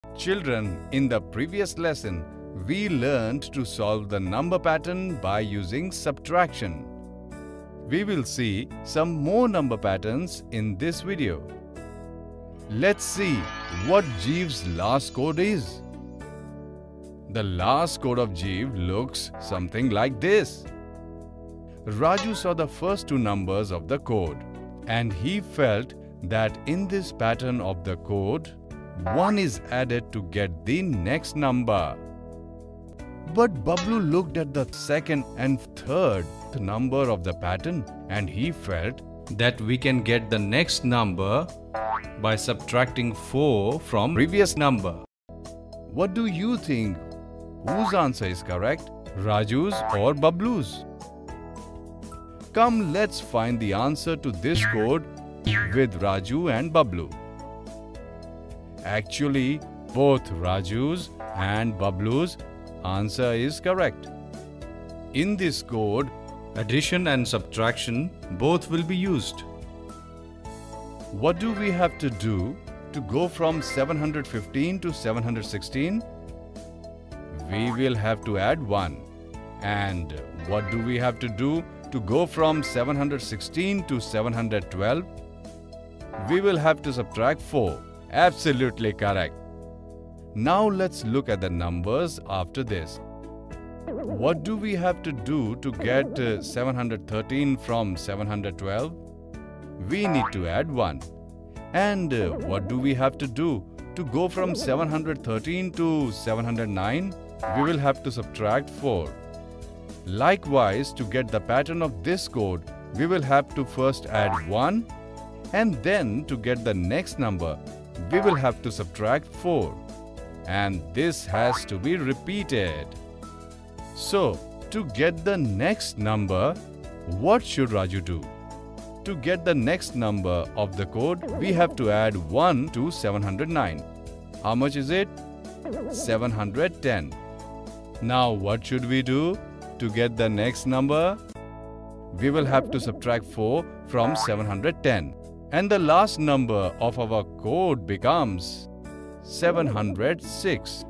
Children, in the previous lesson, we learned to solve the number pattern by using subtraction. We will see some more number patterns in this video. Let's see what Jeev's last code is. The last code of Jeev looks something like this. Raju saw the first two numbers of the code and he felt that in this pattern of the code, 1 is added to get the next number. But Bablu looked at the second and third number of the pattern and he felt that we can get the next number by subtracting 4 from previous number. What do you think? Whose answer is correct? Raju's or Bablu's? Come, let's find the answer to this code with Raju and Bablu. Actually, both Raju's and Bablu's answer is correct. In this code, addition and subtraction both will be used. What do we have to do to go from 715 to 716? We will have to add 1. And what do we have to do to go from 716 to 712? We will have to subtract 4. Absolutely correct. Now let's look at the numbers after this. What do we have to do to get 713 from 712? We need to add 1. And what do we have to do to go from 713 to 709? We will have to subtract 4. Likewise, to get the pattern of this code, we will have to first add 1 and then to get the next number, we will have to subtract 4. And this has to be repeated. So, to get the next number, what should Raju do? To get the next number of the code, we have to add 1 to 709. How much is it? 710. Now, what should we do to get the next number? We will have to subtract 4 from 710. And the last number of our code becomes 706.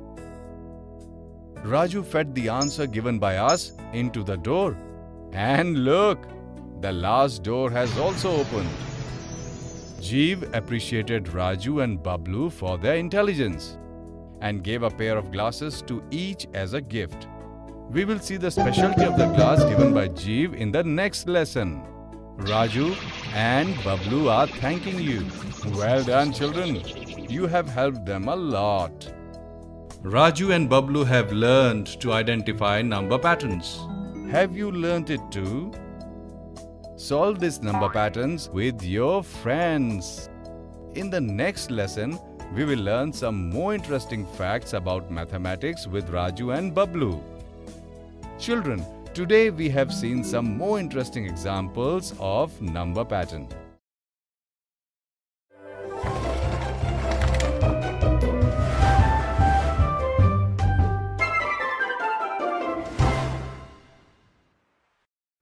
Raju fed the answer given by us into the door. And look, the last door has also opened. Jeev appreciated Raju and Bablu for their intelligence and gave a pair of glasses to each as a gift. We will see the specialty of the glass given by Jeev in the next lesson. Raju and Bablu are thanking you. Well done, children. You have helped them a lot. Raju and Bablu have learned to identify number patterns. Have you learnt it too? Solve these number patterns with your friends. In the next lesson, we will learn some more interesting facts about mathematics with Raju and Bablu. Children, today we have seen some more interesting examples of number pattern.